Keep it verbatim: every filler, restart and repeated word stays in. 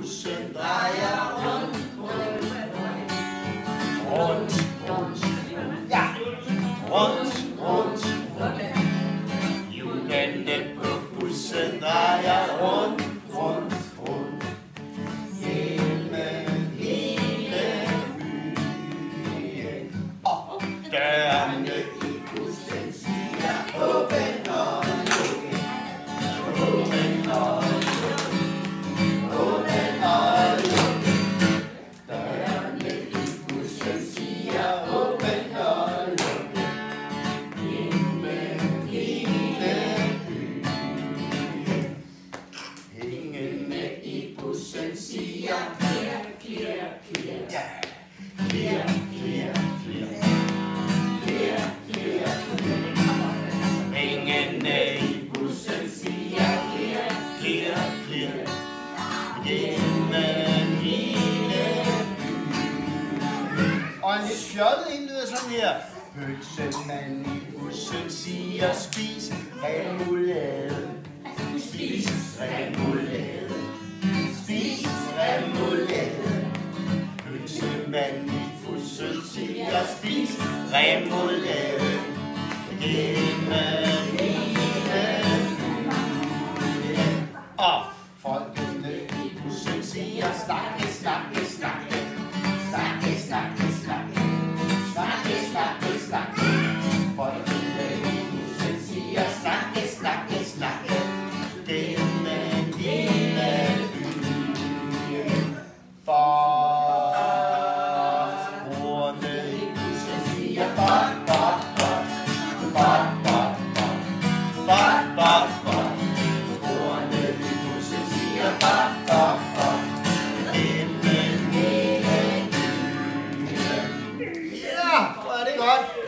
bussen drejer rundt, rundt, rundt, ja, rundt, rundt, hjulene på bussen drejer rundt, rundt, rundt, gennem hele byen, og dørene i bussen siger åben og lukket, åben og lukket, åben og lukket, dørene i bussen siger åben og lukket, gennem hele byen. Pengene i bussen siger klær, klær, klær, ja, klær, klær, klær, klær, klær, pengene i bussen siger klær, klær, klær, gennem hele byen. Og en lidt fjollet en lyder sådan her. Pølsemand i bussen siger spis remoulade, spis remoulade, spis remoulade. Pølsemand i bussen siger spis remoulade, gennem hele byen. Og folkene i bussen siger snakke, snakke, snakke, snakke, snakke, snakke, snakke, snakke, snakke. Folkene i bussen siger snakke, snakke, snakke, gennem hele byen. Borgerne i bussen siger bot, bot, bot, bot, bot, bot, bot, bot, bot. Borgerne i bussen siger bot, bot, bot, gennem hele byen. Ja, hvor er det godt.